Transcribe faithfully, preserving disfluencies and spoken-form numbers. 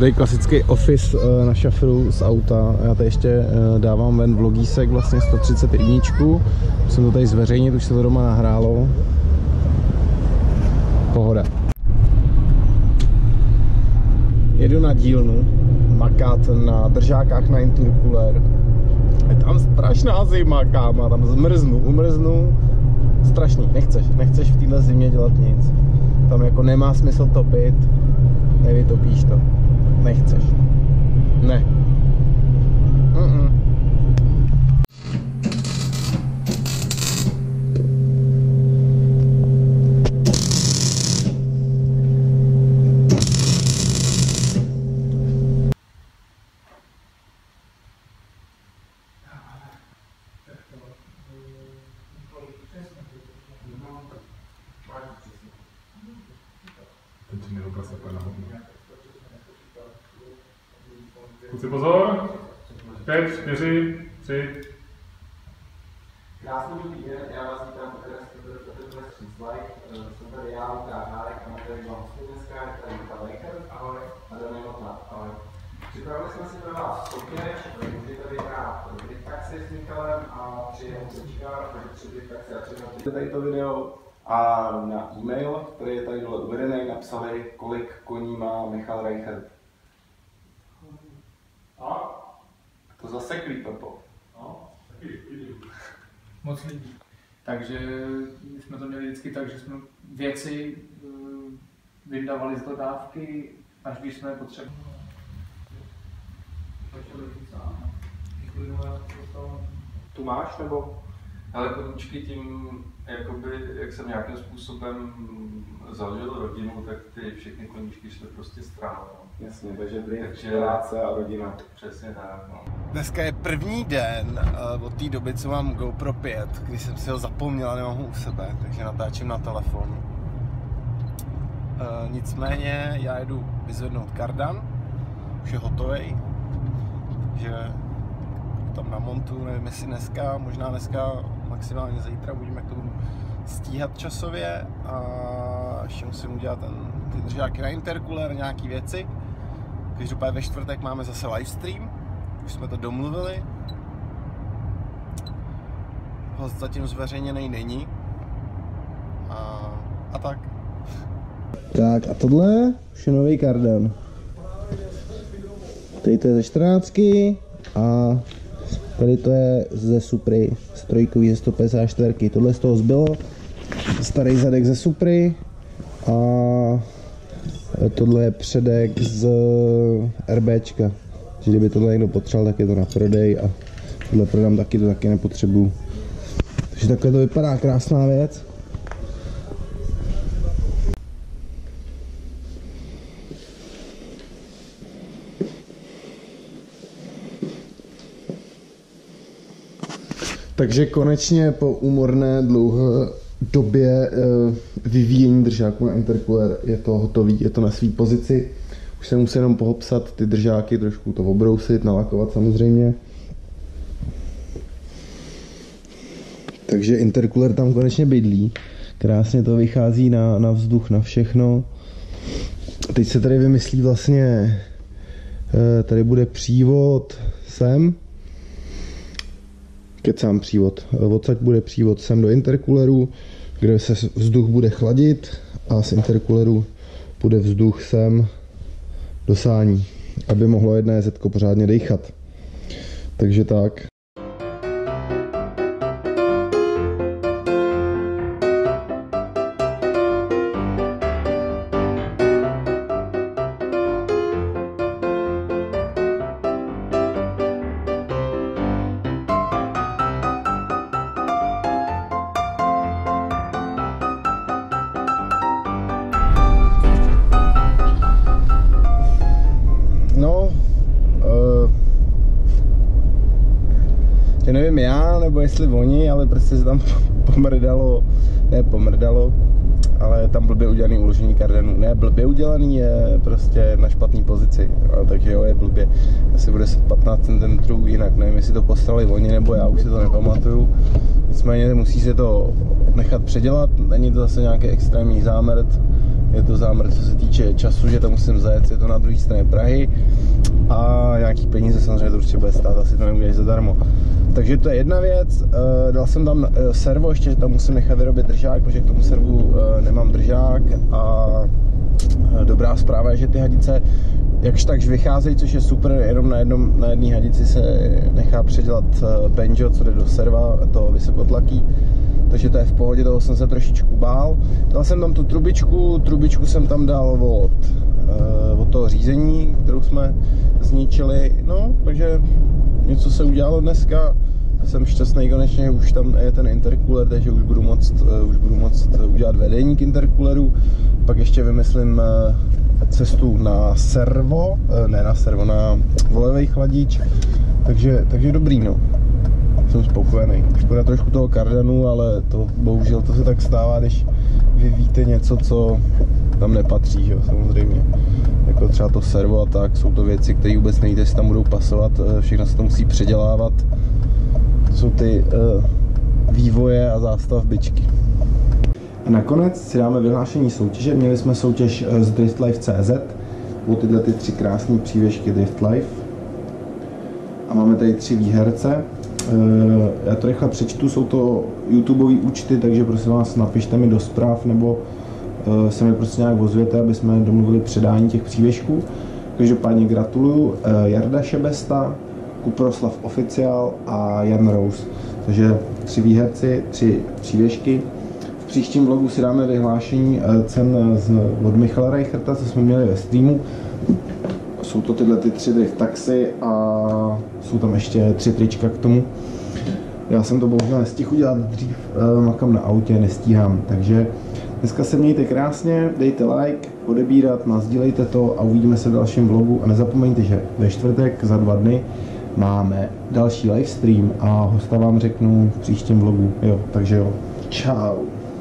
tady klasický office na šafru z auta. Já tady ještě dávám ven vlogísek, vlastně sto třicet jedna. Musím to tady zveřejnit, už se to doma nahrálo. Pohoda. Jedu na dílnu makat na držákách na intercooler. Je tam strašná zima, káma, tam zmrznu, umrznu. Strašný, nechceš, nechceš v téhle zimě dělat nic. Tam jako nemá smysl topit, nevytopíš to. Nechceš. Ne. Mm-mm. Kluci pozor, pět, čtyři, tři. Krásný dobrý den, já vás vítám po Telegram Street Live. Jsem tady já, Lukáš Hárek, a máme tady dva hosty dneska, je tady Michal Reicher, ahoj, a Daniel Notnat, ahoj. Připravili jsme si pro vás soutěž, můžete vyhrát drift taxi s Michalem a tři jeho trička, takže tři drift taxi a tři na tady to video a na e-mail, který je tady dole uvedený, napsali, kolik koní má Michal Reicher. A? To zaseklý, Pepo. No, taky lidí. Moc lidí. Takže jsme to měli vždycky tak, že jsme věci uh, vydávali z dodávky, až když jsme potřebovali. Tu máš, nebo? Ale koníčky tím, jakoby, jak jsem nějakým způsobem založil rodinu, tak ty všechny koníčky šly prostě stranou. Jasně, takže drift, práce a rodina. Přesně tak, no. Dneska je první den uh, od té doby, co mám GoPro pět, když jsem si ho zapomněl a nemám ho u sebe, takže natáčím na telefon. Uh, nicméně já jdu vyzvednout kardan, už je hotovej, takže tam namontu, nevím jestli dneska, možná dneska, maximálně zítra, uvidíme, jak to budu stíhat časově a ještě musím udělat ten, ty držáky na intercooler, nějaký věci. Každopádně ve čtvrtek máme zase livestream, už jsme to domluvili. Host zatím zveřejněný není. A, a tak. Tak a tohle už je nový kardan. Tady to je ze čtrnáctky a tady to je ze Supry, z trojkový ze sto padesát čtyři. Tohle z toho zbylo, starý zadek ze Supry a tohle je předek z RBčka. Takže kdyby tohle někdo potřeboval, tak je to na prodej a tohle prodám taky, to taky nepotřebuju. Takže takhle to vypadá, krásná věc. Takže konečně po úmorné dlouhé době vyvíjení držáků na intercooler je to hotový, je to na své pozici. Už se musím jenom pohopsat ty držáky, trošku to obrousit, nalakovat samozřejmě. Takže intercooler tam konečně bydlí. Krásně to vychází na, na vzduch, na všechno. Teď se tady vymyslí vlastně, tady bude přívod sem. Kecám přívod. Odsaď bude přívod sem do intercooleru, kde se vzduch bude chladit a z intercooleru bude vzduch sem do sání, aby mohlo jedné zetko pořádně dýchat. Takže tak. Nevím já, nebo jestli oni, ale prostě se tam pomrdalo, ne pomrdalo, ale tam blbě udělaný uložení kardanu. Ne, blbě udělaný je prostě na špatné pozici, no, takže jo, je blbě. Asi bude patnáct centimetrů jinak, nevím, jestli to postarali oni, nebo já už si to nepamatuju. Nicméně musí se to nechat předělat, není to zase nějaký extrémní zámrt, je to zámrt, co se týče času, že tam musím zajet, je to na druhé straně Prahy a nějaký peníze samozřejmě to určitě bude stát, asi to neuděláš zadarmo. Takže to je jedna věc, dal jsem tam servo, ještě tam musím nechat vyrobit držák, protože k tomu servu nemám držák a dobrá zpráva je, že ty hadice jakž takž vycházejí, což je super, jenom na jednom, na jedné hadici se nechá předělat banjo, co jde do serva, to vysokotlaký. Takže to je v pohodě, toho jsem se trošičku bál. Dal jsem tam tu trubičku, trubičku jsem tam dal od, od toho řízení, kterou jsme zničili. No, takže něco se udělalo dneska. Jsem šťastný konečně, už tam je ten intercooler, takže už budu moct, už budu moct udělat vedení k intercooleru. Pak ještě vymyslím cestu na servo, ne na servo, na volejový chladič. Takže, takže dobrý, no. Jsem spokojený. Škoda trošku toho kardanu, ale to bohužel to se tak stává, když vyvíte něco, co tam nepatří, že jo, samozřejmě. Jako třeba to servo a tak, jsou to věci, které vůbec nevíte, jestli tam budou pasovat, všechno se to musí předělávat. To jsou ty uh, vývoje a zástavbičky. A nakonec si dáme vyhlášení soutěže. Měli jsme soutěž z driftlife tečka cé zet o tyhle ty tři krásné přívěšky driftlife. A máme tady tři výherce. Já to rychle přečtu, jsou to YouTubeové účty, takže prosím vás napište mi do zpráv nebo se mi prostě nějak ozvěte, aby jsme domluvili předání těch přívěšků. Každopádně gratuluju Jarda Šebesta, Kuproslav Oficiál a Jan Rous. Takže tři výherci, tři přívěšky. V příštím vlogu si dáme vyhlášení cen z, od Michala Reicherta, co jsme měli ve streamu. Jsou to tyhle ty tři drift taxi a jsou tam ještě tři trička k tomu. Já jsem to bohužel nestihl udělat dřív, makám na autě, nestíhám. Takže dneska se mějte krásně, dejte like, odebírat, nasdílejte to a uvidíme se v dalším vlogu. A nezapomeňte, že ve čtvrtek za dva dny máme další livestream a hosta vám řeknu v příštím vlogu. Jo, takže jo, čau.